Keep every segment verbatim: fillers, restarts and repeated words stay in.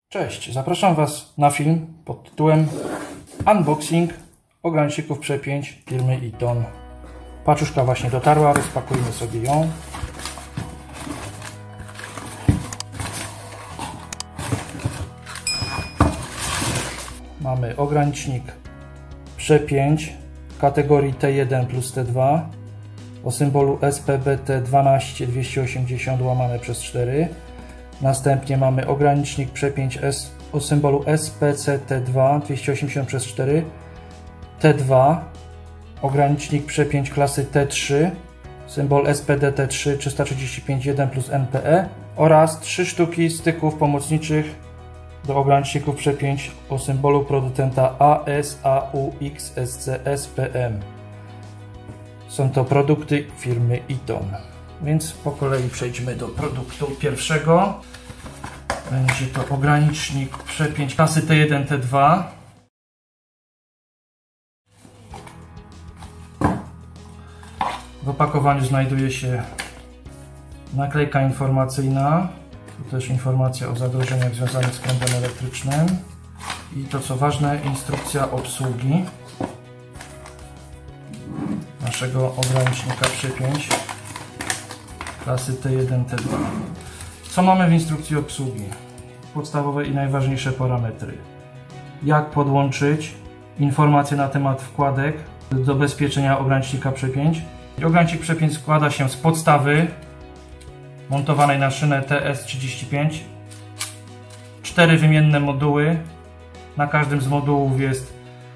Cześć, zapraszam Was na film pod tytułem Unboxing ograniczników przepięć firmy Eaton. Paczuszka właśnie dotarła, rozpakujmy sobie ją. Mamy ogranicznik przepięć kategorii T jeden plus T dwa o symbolu S P B T dwanaście dwieście osiemdziesiąt łamane przez cztery. Następnie mamy ogranicznik przepięć S o symbolu S P C T dwa dwieście osiemdziesiąt przez cztery, T dwa, ogranicznik przepięć klasy T trzy, symbol S P D T trzy trzysta trzydzieści pięć jeden plus N P E oraz trzy sztuki styków pomocniczych do ograniczników przepięć o symbolu producenta A S A U X S C S P M. Są to produkty firmy Eaton. Więc po kolei przejdźmy do produktu pierwszego. Będzie to ogranicznik przepięć klasy T jeden T dwa. W opakowaniu znajduje się naklejka informacyjna. Tu też informacja o zagrożeniach związanych z prądem elektrycznym. I to co ważne, instrukcja obsługi naszego ogranicznika przepięć klasy T jeden T dwa. Co mamy w instrukcji obsługi? Podstawowe i najważniejsze parametry. Jak podłączyć, informacje na temat wkładek do bezpieczenia ogranicznika przepięć. Ogranicznik przepięć składa się z podstawy montowanej na szynę T S trzydzieści pięć, cztery wymienne moduły. Na każdym z modułów jest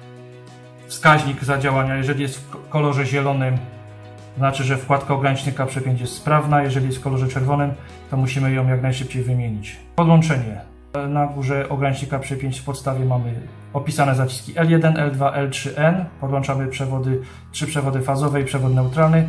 wskaźnik zadziałania. Jeżeli jest w kolorze zielonym, znaczy, że wkładka ogranicznika przepięć jest sprawna. Jeżeli jest w kolorze czerwonym, to musimy ją jak najszybciej wymienić. Podłączenie. Na górze ogranicznika przepięć w podstawie mamy opisane zaciski L jeden, L dwa, L trzy, N. Podłączamy przewody, trzy przewody fazowe i przewód neutralny.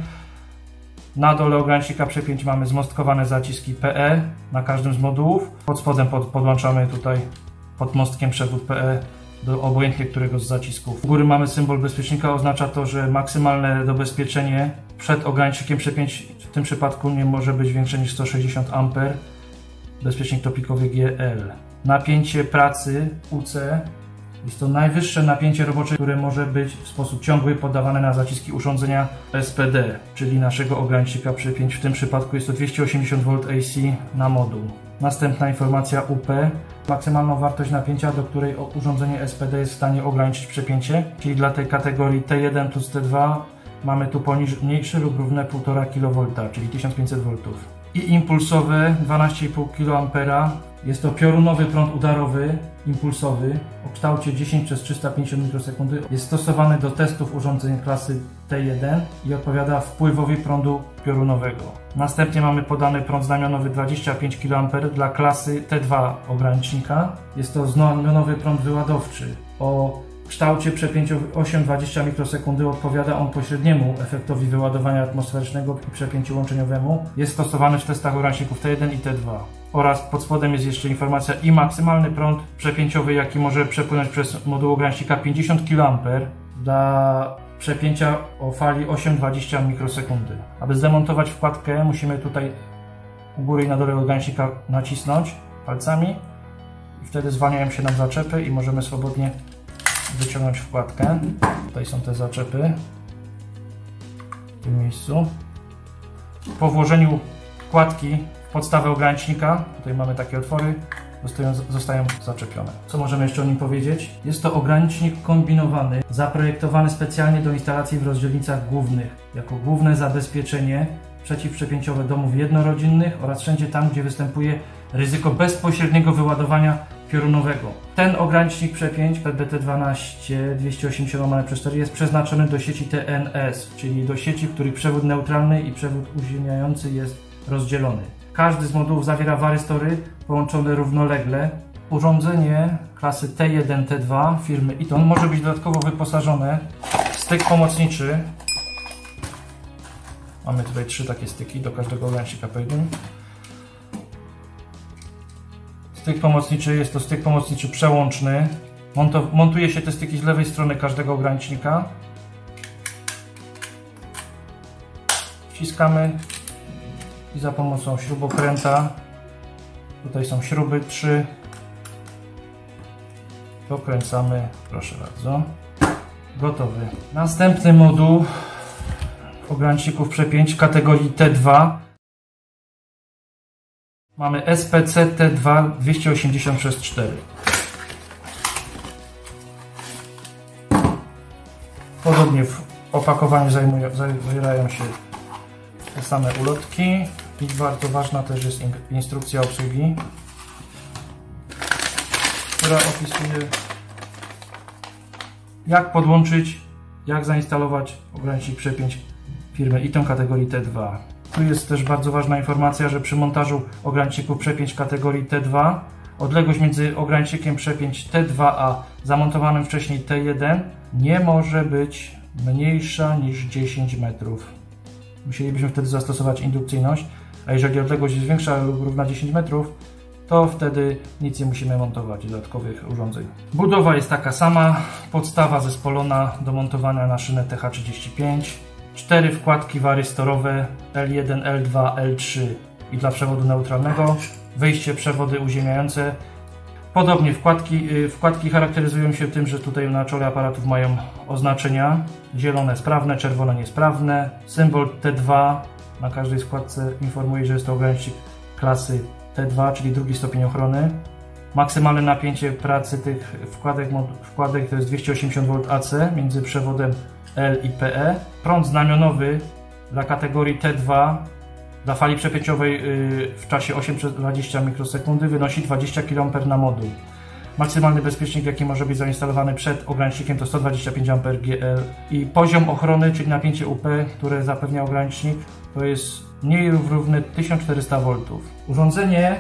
Na dole ogranicznika przepięć mamy zmostkowane zaciski P E na każdym z modułów. Pod spodem pod, podłączamy tutaj pod mostkiem przewód P E do obojętnie którego z zacisków. U góry mamy symbol bezpiecznika, oznacza to, że maksymalne dobezpieczenie przed ogranicznikiem przepięć w tym przypadku nie może być większe niż sto sześćdziesiąt amperów. Bezpiecznik topikowy G L. Napięcie pracy U C jest to najwyższe napięcie robocze, które może być w sposób ciągły podawane na zaciski urządzenia S P D, czyli naszego ogranicznika przepięć. W tym przypadku jest to dwieście osiemdziesiąt wolt A C na moduł. Następna informacja U P. Maksymalną wartość napięcia, do której urządzenie S P D jest w stanie ograniczyć przepięcie, czyli dla tej kategorii T jeden plus T dwa mamy tu mniejszy lub równe półtora kilowolta, czyli tysiąc pięćset woltów. I impulsowy dwanaście i pół kiloampera. Jest to piorunowy prąd udarowy, impulsowy o kształcie dziesięć przez trzysta pięćdziesiąt mikrosekundy. Jest stosowany do testów urządzeń klasy T jeden i odpowiada wpływowi prądu piorunowego. Następnie mamy podany prąd znamionowy dwadzieścia pięć kiloamperów dla klasy T dwa ogranicznika. Jest to znamionowy prąd wyładowczy o kształcie przepięciu osiem przecinek dwadzieścia mikrosekundy. Odpowiada on pośredniemu efektowi wyładowania atmosferycznego i przepięciu łączeniowemu. Jest stosowany w testach ograniczników T jeden i T dwa. Oraz pod spodem jest jeszcze informacja i maksymalny prąd przepięciowy, jaki może przepłynąć przez moduł ogranicznika pięćdziesiąt kiloamperów dla przepięcia o fali osiem przecinek dwadzieścia mikrosekundy. Aby zdemontować wkładkę, musimy tutaj u góry i na dole ogranicznika nacisnąć palcami i wtedy zwalniają się nam zaczepy i możemy swobodnie wyciągnąć wkładkę. Tutaj są te zaczepy w tym miejscu. Po włożeniu wkładki w podstawę ogranicznika, tutaj mamy takie otwory, zostają, zostają zaczepione. Co możemy jeszcze o nim powiedzieć? Jest to ogranicznik kombinowany, zaprojektowany specjalnie do instalacji w rozdzielnicach głównych, jako główne zabezpieczenie przeciwprzepięciowe domów jednorodzinnych oraz wszędzie tam, gdzie występuje ryzyko bezpośredniego wyładowania piorunowego. Ten ogranicznik przepięć P B T dwanaście dwieście osiemdziesiąt łamane przez cztery jest przeznaczony do sieci T N S, czyli do sieci, w której przewód neutralny i przewód uziemiający jest rozdzielony. Każdy z modułów zawiera warystory połączone równolegle. Urządzenie klasy T jeden T dwa firmy Eaton może być dodatkowo wyposażone w styk pomocniczy. Mamy tutaj trzy takie styki, do każdego ogranicznika po jednym. Styk pomocniczy jest to styk pomocniczy przełączny. Montuje się te styki z lewej strony każdego ogranicznika. Wciskamy i za pomocą śrubokręta, tutaj są śruby trzy, Dokręcamy, proszę bardzo. Gotowy. Następny moduł ograniczników przepięć kategorii T dwa. Mamy S P C T dwa dwieście osiemdziesiąt przez cztery. Podobnie w opakowaniu zawierają się te same ulotki i bardzo ważna też jest instrukcja obsługi, która opisuje, jak podłączyć, jak zainstalować ogranicznik przepięć firmy Eaton kategorii T dwa. Tu jest też bardzo ważna informacja, że przy montażu ograniczników przepięć kategorii T dwa odległość między ogranicznikiem przepięć T dwa a zamontowanym wcześniej T jeden nie może być mniejsza niż dziesięć metrów. Musielibyśmy wtedy zastosować indukcyjność, a jeżeli odległość jest większa lub równa dziesięć metrów, to wtedy nic nie musimy montować dodatkowych urządzeń. Budowa jest taka sama, podstawa zespolona do montowania na szynę T H trzydzieści pięć, cztery wkładki warystorowe L jeden, L dwa, L trzy i dla przewodu neutralnego, wyjście przewody uziemiające. Podobnie wkładki, wkładki charakteryzują się tym, że tutaj na czole aparatów mają oznaczenia zielone sprawne, czerwone niesprawne. Symbol T dwa na każdej wkładce informuje, że jest to ogranicznik klasy T dwa, czyli drugi stopień ochrony. Maksymalne napięcie pracy tych wkładek, wkładek to jest dwieście osiemdziesiąt wolt A C między przewodem L i P E. Prąd znamionowy dla kategorii T dwa dla fali przepięciowej w czasie osiem przez dwadzieścia mikrosekundy wynosi dwadzieścia kiloamperów na moduł. Maksymalny bezpiecznik, jaki może być zainstalowany przed ogranicznikiem, to sto dwadzieścia pięć amperów G L i poziom ochrony, czyli napięcie U P, które zapewnia ogranicznik, to jest mniej lub równy tysiąc czterysta woltów. Urządzenie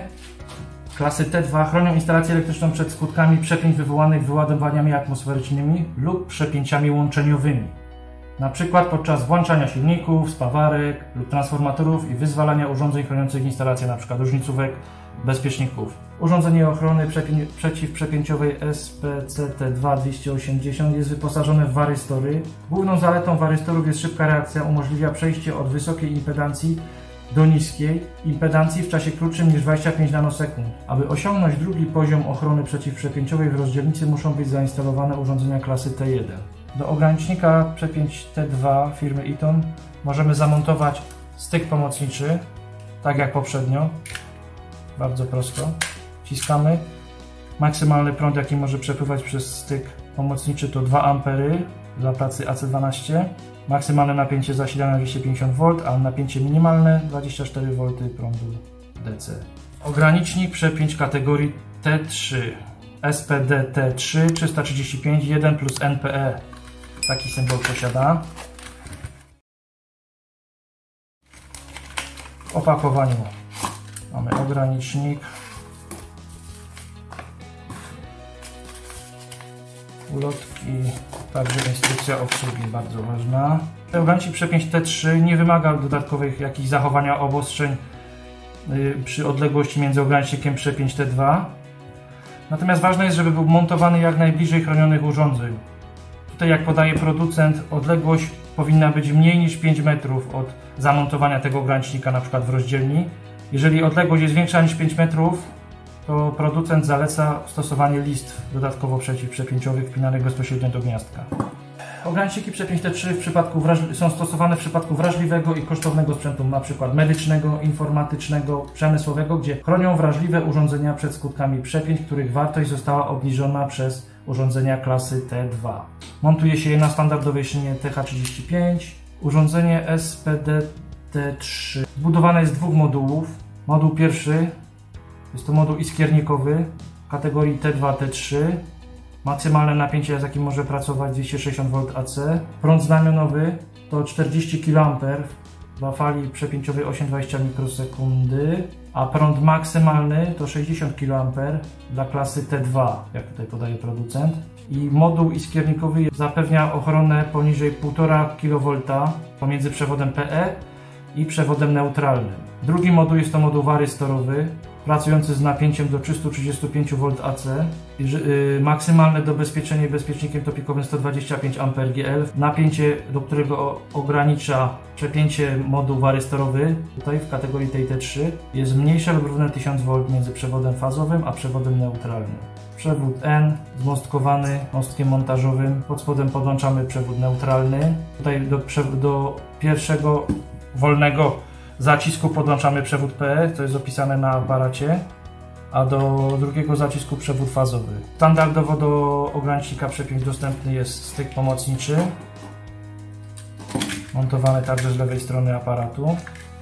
klasy T dwa chronią instalację elektryczną przed skutkami przepięć wywołanych wyładowaniami atmosferycznymi lub przepięciami łączeniowymi. Na przykład podczas włączania silników, spawarek lub transformatorów i wyzwalania urządzeń chroniących instalację, np. różnicówek, bezpieczników. Urządzenie ochrony przeciwprzepięciowej S P C T dwa dwieście osiemdziesiąt jest wyposażone w warystory. Główną zaletą warystorów jest szybka reakcja, umożliwia przejście od wysokiej impedancji do niskiej impedancji w czasie krótszym niż dwadzieścia pięć nanosekund. Aby osiągnąć drugi poziom ochrony przeciwprzepięciowej w rozdzielnicy muszą być zainstalowane urządzenia klasy T jeden. Do ogranicznika przepięć T dwa firmy Eaton możemy zamontować styk pomocniczy, tak jak poprzednio. Bardzo prosto. Wciskamy. Maksymalny prąd, jaki może przepływać przez styk pomocniczy, to dwa ampery dla pracy A C dwanaście. Maksymalne napięcie zasilania dwieście pięćdziesiąt wolt, a napięcie minimalne dwadzieścia cztery wolty prądu D C. Ogranicznik przepięć kategorii T trzy S P D T trzy trzysta trzydzieści pięć jeden plus N P E. Taki symbol posiada. W opakowaniu mamy ogranicznik, ulotki, także instrukcja obsługi, bardzo ważna. Ogranicznik przepięć T trzy nie wymaga dodatkowych jakichś zachowania obostrzeń yy, przy odległości między ogranicznikiem przepięć T dwa. Natomiast ważne jest, żeby był montowany jak najbliżej chronionych urządzeń. Tutaj, jak podaje producent, odległość powinna być mniej niż pięć metrów od zamontowania tego ogranicznika, na przykład w rozdzielni. Jeżeli odległość jest większa niż pięć metrów, to producent zaleca stosowanie listw dodatkowo przeciwprzepięciowych wpinanych bezpośrednio do gniazdka. Ograniczniki przepięć T trzy w przypadku są stosowane w przypadku wrażliwego i kosztownego sprzętu, np. medycznego, informatycznego, przemysłowego, gdzie chronią wrażliwe urządzenia przed skutkami przepięć, których wartość została obniżona przez urządzenia klasy T dwa. Montuje się je na standardowej szynie T H trzydzieści pięć. Urządzenie S P D T trzy zbudowane jest z dwóch modułów. Moduł pierwszy jest to moduł iskiernikowy kategorii T dwa T trzy. Maksymalne napięcie, z jakim może pracować, dwieście sześćdziesiąt wolt A C. Prąd znamionowy to czterdzieści kiloamperów dla fali przepięciowej osiem przecinek dwadzieścia mikrosekundy, a prąd maksymalny to sześćdziesiąt kiloamperów dla klasy T dwa, jak tutaj podaje producent. I moduł iskiernikowy zapewnia ochronę poniżej półtora kilowolta pomiędzy przewodem P E i przewodem neutralnym. Drugi moduł jest to moduł warystorowy pracujący z napięciem do trzystu trzydziestu pięciu wolt A C. Maksymalne dobezpieczenie bezpiecznikiem topikowym sto dwadzieścia pięć amperów G L. Napięcie, do którego ogranicza przepięcie moduł warystorowy, tutaj w kategorii T I T trzy, jest mniejsze lub równe tysiąc wolt między przewodem fazowym a przewodem neutralnym. Przewód N zmostkowany mostkiem montażowym. Pod spodem podłączamy przewód neutralny. Tutaj do, do pierwszego wolnego zacisku podłączamy przewód P E, to jest opisane na aparacie, a do drugiego zacisku przewód fazowy. Standardowo do ogranicznika przepięć dostępny jest styk pomocniczy, montowany także z lewej strony aparatu.